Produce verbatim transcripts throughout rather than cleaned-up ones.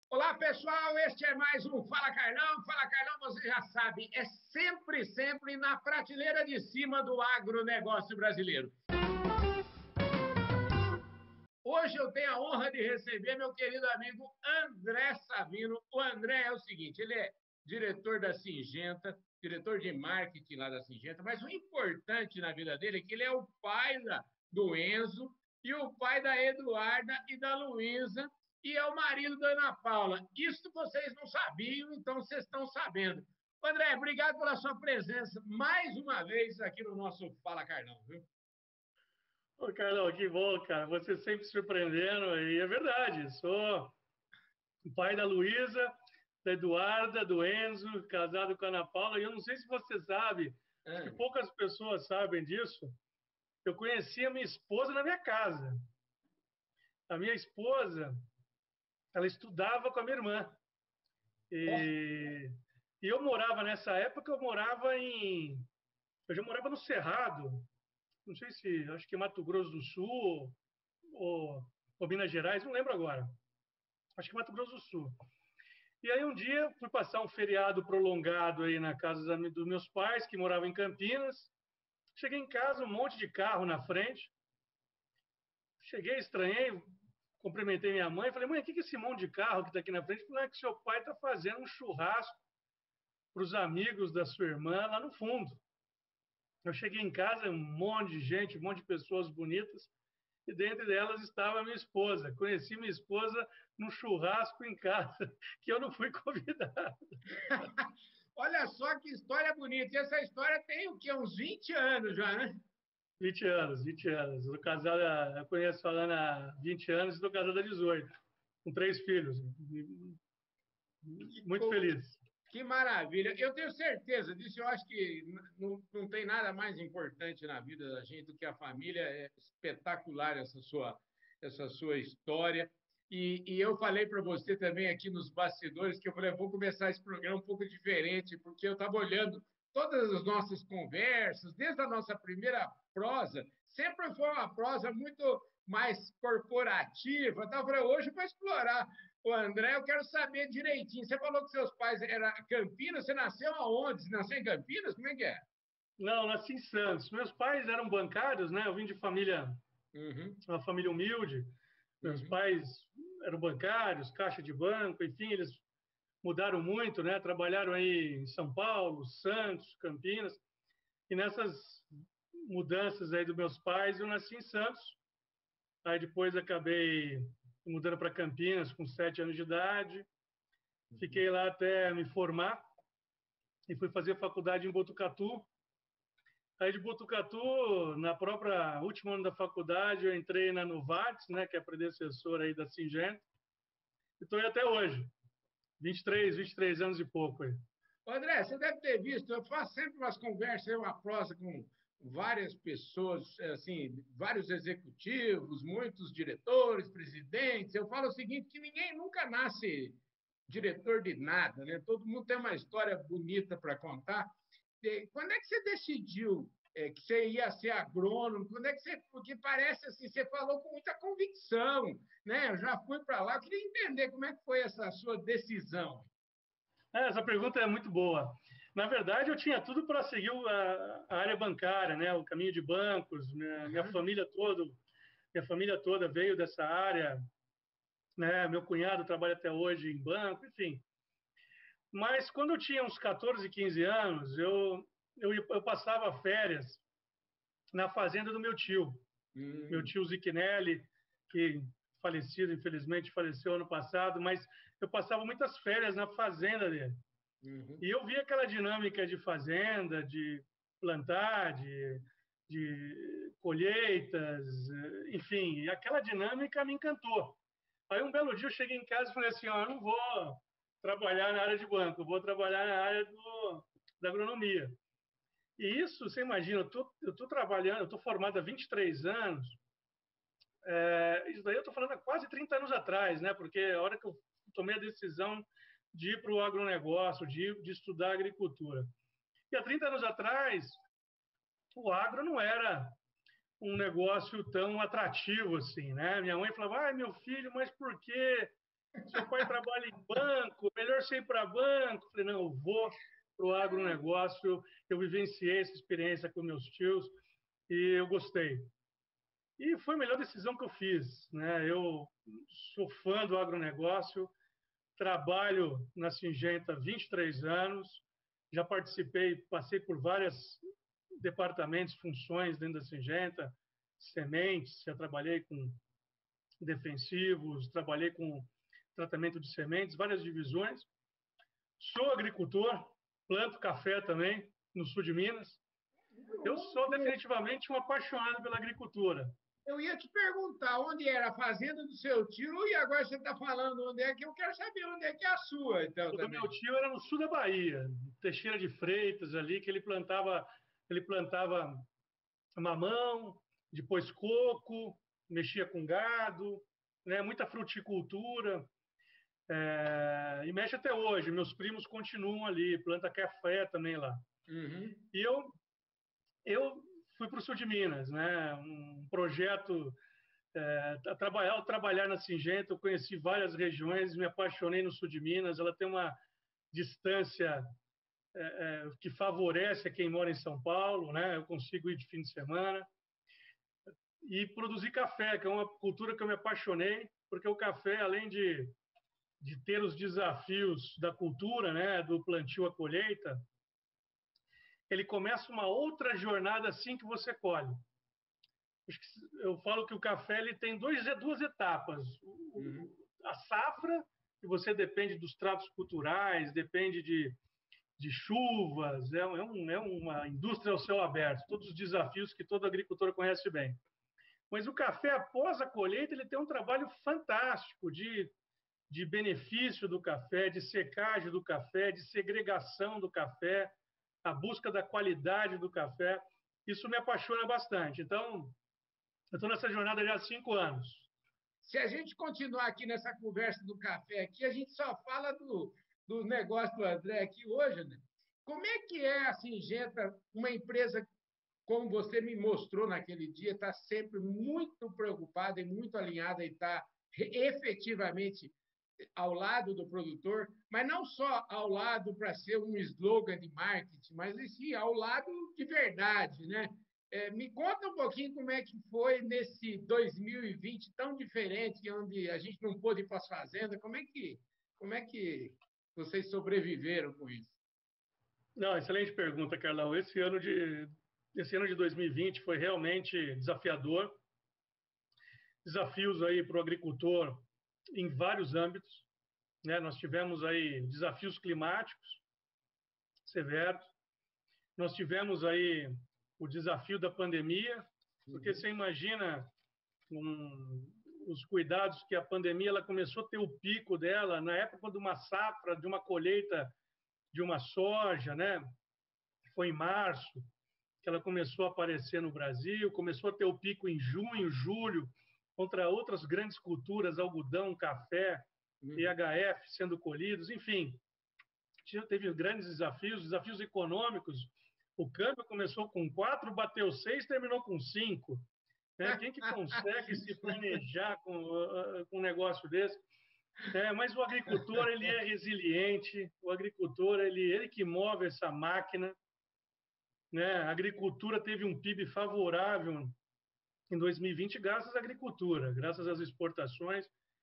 Olá, pessoal, este é mais um Fala Carlão. Fala Carlão, você já sabe, é sempre, sempre na prateleira de cima do agronegócio brasileiro. Hoje eu tenho a honra de receber meu querido amigo André Savino. O André é o seguinte, ele é diretor da Singenta, diretor de marketing lá da Singenta, mas o importante na vida dele é que ele é o pai da, do Enzo e o pai da Eduarda e da Luísa, e é o marido da Ana Paula. Isso vocês não sabiam, então vocês estão sabendo. André, obrigado pela sua presença mais uma vez aqui no nosso Fala Carlão, viu? Ô, Carlão, que bom, cara. Você sempre surpreendendo, e é verdade. Sou o pai da Luísa, da Eduarda, do Enzo, casado com a Ana Paula. E eu não sei se você sabe, acho que Ah, poucas pessoas sabem disso. Eu conheci a minha esposa na minha casa. A minha esposa, ela estudava com a minha irmã. ó, E, e eu morava nessa época, eu morava em. Eu já morava no Cerrado, não sei se, acho que é Mato Grosso do Sul ou, ou Minas Gerais, não lembro agora. Acho que Mato Grosso do Sul. E aí um dia fui passar um feriado prolongado aí na casa dos meus pais, que moravam em Campinas. Cheguei em casa, um monte de carro na frente. Cheguei, estranhei, cumprimentei minha mãe, falei, mãe, o que é esse monte de carro que está aqui na frente? Falei, é que seu pai está fazendo um churrasco para os amigos da sua irmã lá no fundo. Eu cheguei em casa, um monte de gente, um monte de pessoas bonitas, e dentre delas estava a minha esposa. Conheci minha esposa num churrasco em casa, que eu não fui convidado. olha só que história bonita. E essa história tem o quê? Uns vinte anos já, né? vinte anos, vinte anos. Estou casado, eu conheço a Ana há vinte anos e estou casado há dezoito, com três filhos. Que, Muito feliz. que maravilha. Eu tenho certeza disso. Eu acho que não, não tem nada mais importante na vida da gente do que a família. É espetacular essa sua, essa sua história. E, e eu falei para você também aqui nos bastidores que eu falei, vou começar esse programa um pouco diferente, porque eu estava olhando todas as nossas conversas, desde a nossa primeira prosa, sempre foi uma prosa muito mais corporativa. Então, eu falei, hoje eu vou explorar o André, eu quero saber direitinho. Você falou que seus pais eram Campinas, você nasceu aonde? Você nasceu em Campinas? Como é que é? Não, nasci em Santos. Meus pais eram bancários, né? Eu vim de família, Uhum, uma família humilde. Meus uhum. pais eram bancários, caixa de banco, enfim, eles mudaram muito, né? Trabalharam aí em São Paulo, Santos, Campinas. E nessas mudanças aí dos meus pais, eu nasci em Santos. Aí depois acabei mudando para Campinas com sete anos de idade. Fiquei lá até me formar e fui fazer faculdade em Botucatu. Aí de Botucatu, na própria último ano da faculdade, eu entrei na Novartis, né, que é a predecessora aí da Singenta. E estou aí até hoje, vinte e três, vinte e três anos e pouco aí. André, você deve ter visto, eu faço sempre umas conversas, uma prosa com várias pessoas, assim, vários executivos, muitos diretores, presidentes. Eu falo o seguinte, que ninguém nunca nasce diretor de nada, né? Todo mundo tem uma história bonita para contar. Quando é que você decidiu é, que você ia ser agrônomo? Quando é que você. Porque parece assim, você falou com muita convicção, né? Eu já fui para lá, eu queria entender como é que foi essa sua decisão. É, essa pergunta é muito boa. Na verdade, eu tinha tudo para seguir a, a, área bancária, né, o caminho de bancos. Minha, minha Uhum. família toda, minha família toda veio dessa área, né? Meu cunhado trabalha até hoje em banco, enfim. Mas quando eu tinha uns catorze, quinze anos, eu, eu, eu passava férias na fazenda do meu tio, meu Hum, tio Ziquinelli, que falecido, infelizmente, faleceu ano passado, mas eu passava muitas férias na fazenda dele. uhum. E eu via aquela dinâmica de fazenda, de plantar, de, de colheitas, enfim, e aquela dinâmica me encantou. Aí um belo dia eu cheguei em casa e falei assim, ó, eu não vou trabalhar na área de banco, eu vou trabalhar na área do, da agronomia. E isso, você imagina, eu tô, eu tô trabalhando, eu tô formado há vinte e três anos, é, isso daí eu estou falando há quase trinta anos atrás, né? Porque a hora que eu tomei a decisão de ir para o agronegócio, de, de estudar agricultura. E há trinta anos atrás, o agro não era um negócio tão atrativo assim, né? Minha mãe falava, ai, meu filho, mas por quê? seu pai trabalha em banco, melhor você ir para banco. Falei, não, eu vou para o agronegócio. Eu vivenciei essa experiência com meus tios e eu gostei. E foi a melhor decisão que eu fiz, né? Eu sou fã do agronegócio, trabalho na Syngenta há vinte e três anos, já participei, passei por vários departamentos, funções dentro da Syngenta, sementes, já trabalhei com defensivos, trabalhei com tratamento de sementes, várias divisões. Sou agricultor, planto café também no sul de Minas. Eu sou definitivamente um apaixonado pela agricultura. Eu ia te perguntar onde era a fazenda do seu tio e agora você está falando onde é que eu quero saber onde é que é a sua, então, O do também. meu tio era no sul da Bahia, Teixeira de Freitas ali, que ele plantava, ele plantava mamão, depois coco, mexia com gado, né? Muita fruticultura, é, e mexe até hoje. Meus primos continuam ali, planta café também lá. Uhum. E eu, eu fui para o sul de Minas, né? Um projeto, é, trabalhar, ao trabalhar na Syngenta, eu conheci várias regiões, me apaixonei no sul de Minas. Ela tem uma distância é, é, que favorece a quem mora em São Paulo, né? Eu consigo ir de fim de semana. E produzir café, que é uma cultura que eu me apaixonei, porque o café, além de, de ter os desafios da cultura, né, do plantio à colheita, ele começa uma outra jornada assim que você colhe. Eu falo que o café ele tem dois, duas etapas. Uhum. A safra, que você depende dos tratos culturais, depende de, de chuvas, é, um, é uma indústria ao céu aberto, todos os desafios que todo agricultor conhece bem. Mas o café, após a colheita, ele tem um trabalho fantástico de, de benefício do café, de secagem do café, de segregação do café, a busca da qualidade do café. Isso me apaixona bastante. Então, eu estou nessa jornada já há cinco anos. Se a gente continuar aqui nessa conversa do café aqui, a gente só fala do, do negócio do André aqui hoje, né? Como é que é a Syngenta, uma empresa como você me mostrou naquele dia, está sempre muito preocupada e muito alinhada e está efetivamente ao lado do produtor, mas não só ao lado para ser um slogan de marketing, mas sim ao lado de verdade, né? É, me conta um pouquinho como é que foi nesse dois mil e vinte tão diferente, onde a gente não pôde ir para as fazendas. Como é que, como é que vocês sobreviveram com isso? Não, excelente pergunta, Carlão. Esse ano de, esse ano de dois mil e vinte foi realmente desafiador. Desafios aí para o agricultor em vários âmbitos, né? Nós tivemos aí desafios climáticos severos. Nós tivemos aí o desafio da pandemia, porque você imagina um, os cuidados que a pandemia ela começou a ter o pico dela na época de uma safra, de uma colheita de uma soja, né? Foi em março que ela começou a aparecer no Brasil, começou a ter o pico em junho, julho, contra outras grandes culturas, algodão, café, E H F sendo colhidos, enfim, teve grandes desafios, desafios econômicos. O câmbio começou com quatro, bateu seis, terminou com cinco. Né? Quem que consegue se planejar com, uh, com um negócio desse? É, mas o agricultor ele é resiliente, o agricultor ele, ele que move essa máquina. Né? A agricultura teve um P I B favorável em dois mil e vinte graças à agricultura, graças às exportações.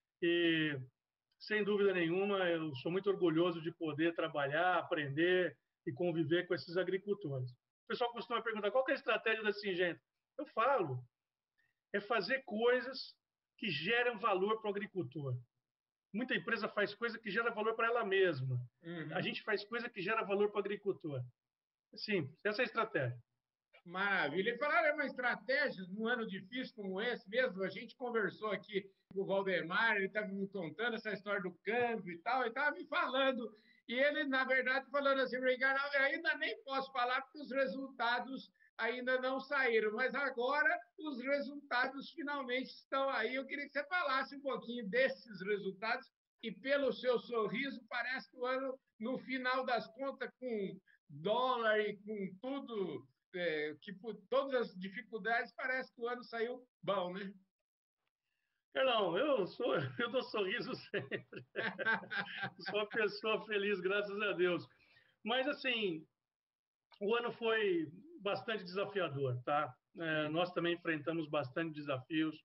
E, sem dúvida nenhuma, eu sou muito orgulhoso de poder trabalhar, aprender e conviver com esses agricultores. O pessoal costuma perguntar qual que é a estratégia da Syngenta. Eu falo, é fazer coisas que geram valor para o agricultor. Muita empresa faz coisa que gera valor para ela mesma. Uhum. A gente faz coisa que gera valor para o agricultor. Simples, essa é a estratégia. Maravilha. E falaram, é uma estratégia num ano difícil como esse mesmo. A gente conversou aqui com o Valdemar, ele estava me contando essa história do câmbio e tal, ele estava me falando. E ele, na verdade, falando assim, Ricardo, eu ainda nem posso falar porque os resultados ainda não saíram, mas agora os resultados finalmente estão aí. Eu queria que você falasse um pouquinho desses resultados e pelo seu sorriso, parece que o ano, no final das contas, com dólar e com tudo é, que por todas as dificuldades, parece que o ano saiu bom, né? Carlão, eu sou, eu dou sorriso sempre. Sou uma pessoa feliz, graças a Deus. Mas, assim, o ano foi bastante desafiador, tá? É, nós também enfrentamos bastante desafios.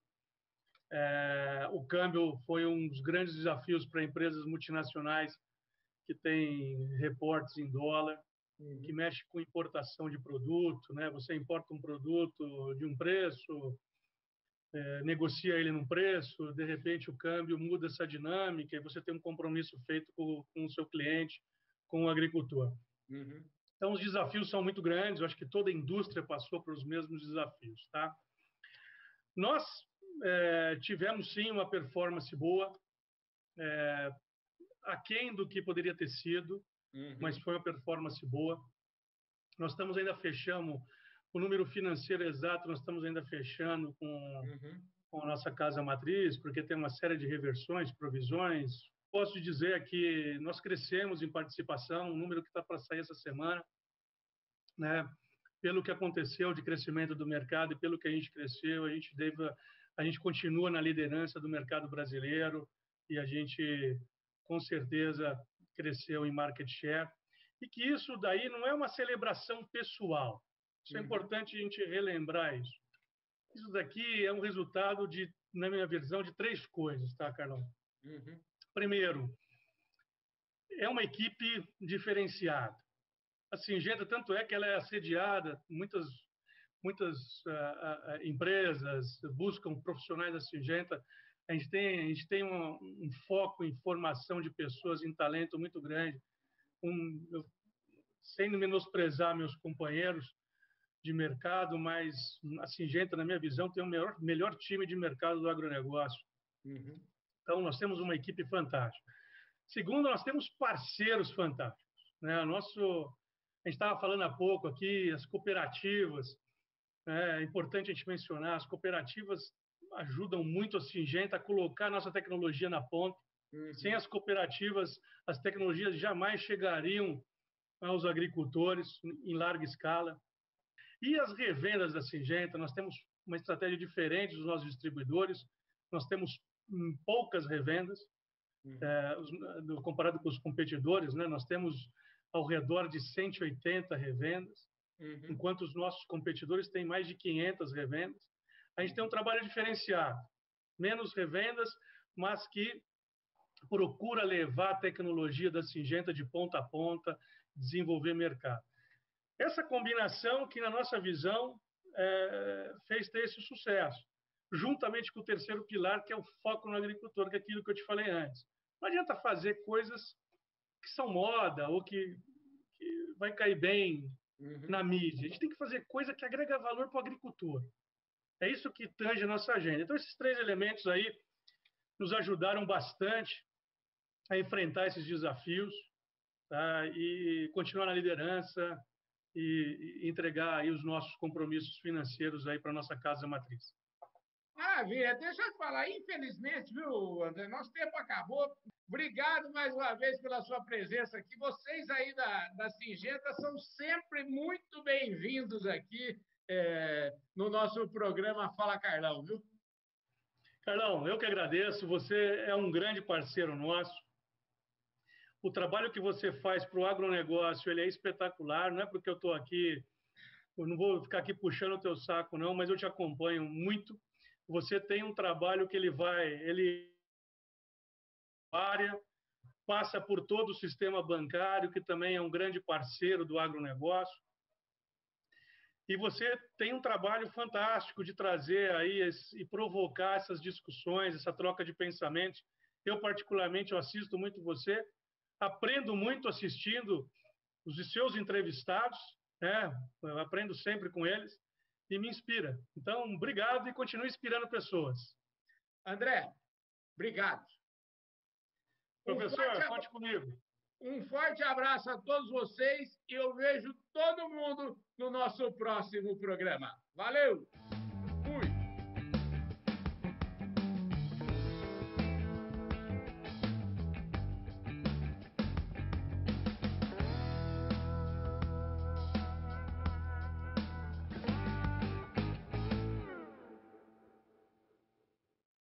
É, o câmbio foi um dos grandes desafios para empresas multinacionais que têm reportes em dólar, uhum. que mexe com importação de produto, né? Você importa um produto de um preço, é, negocia ele num preço, de repente o câmbio muda essa dinâmica e você tem um compromisso feito com, com o seu cliente, com o agricultor. Uhum. Então, os desafios são muito grandes, eu acho que toda a indústria passou pelos mesmos desafios, tá? Nós é, tivemos, sim, uma performance boa, é, aquém do que poderia ter sido, uhum. mas foi uma performance boa. Nós estamos ainda fechando o número financeiro exato, nós estamos ainda fechando com, uhum. com a nossa casa matriz, porque tem uma série de reversões, provisões. Posso dizer que nós crescemos em participação, um número que está para sair essa semana, né? Pelo que aconteceu de crescimento do mercado e pelo que a gente cresceu, a gente deve, a gente continua na liderança do mercado brasileiro e a gente, com certeza, cresceu em market share. E que isso daí não é uma celebração pessoal. Isso é uhum. importante a gente relembrar isso. Isso daqui é um resultado de, na minha visão, de três coisas, tá, Carlão? Uhum. Primeiro, é uma equipe diferenciada. A Syngenta, tanto é que ela é assediada, muitas, muitas uh, uh, empresas buscam profissionais da Syngenta. A gente tem, a gente tem um, um foco em formação de pessoas, em talento muito grande. Um, eu, sem menosprezar meus companheiros de mercado, mas a Syngenta, na minha visão, tem o melhor, melhor time de mercado do agronegócio. Uhum. Então, nós temos uma equipe fantástica. Segundo, nós temos parceiros fantásticos, né? Nosso... A gente estava falando há pouco aqui, as cooperativas, né? É importante a gente mencionar, as cooperativas ajudam muito a Syngenta a colocar a nossa tecnologia na ponta. Uhum. Sem as cooperativas, as tecnologias jamais chegariam aos agricultores em larga escala. E as revendas da Syngenta, nós temos uma estratégia diferente dos nossos distribuidores, nós temos poucas revendas, uhum. é, comparado com os competidores, né? Nós temos ao redor de cento e oitenta revendas, uhum. enquanto os nossos competidores têm mais de quinhentas revendas. A gente tem um trabalho diferenciado, menos revendas, mas que procura levar a tecnologia da Syngenta de ponta a ponta, desenvolver mercado. Essa combinação que, na nossa visão, é, fez ter esse sucesso, juntamente com o terceiro pilar, que é o foco no agricultor, que é aquilo que eu te falei antes. Não adianta fazer coisas que são moda ou que, que vai cair bem uhum. na mídia. A gente tem que fazer coisa que agrega valor para o agricultor. É isso que tange a nossa agenda. Então, esses três elementos aí nos ajudaram bastante a enfrentar esses desafios, tá? E continuar na liderança e, e entregar aí os nossos compromissos financeiros aí para a nossa casa matriz. Maravilha. Deixa eu te falar, infelizmente, viu, André, nosso tempo acabou. Obrigado mais uma vez pela sua presença aqui. Vocês aí da, da Syngenta são sempre muito bem-vindos aqui é, no nosso programa Fala Carlão, viu? Carlão, eu que agradeço. Você é um grande parceiro nosso. O trabalho que você faz para o agronegócio, ele é espetacular. Não é porque eu estou aqui, eu não vou ficar aqui puxando o teu saco, não, mas eu te acompanho muito. Você tem um trabalho que ele vai, ele área, passa por todo o sistema bancário, que também é um grande parceiro do agronegócio. E você tem um trabalho fantástico de trazer aí esse, e provocar essas discussões, essa troca de pensamentos. Eu, particularmente, eu assisto muito você, aprendo muito assistindo os seus entrevistados, né? Eu aprendo sempre com eles e me inspira. Então, obrigado e continue inspirando pessoas. André, obrigado. Professor, um conte comigo. Um forte abraço a todos vocês e eu vejo todo mundo no nosso próximo programa. Valeu!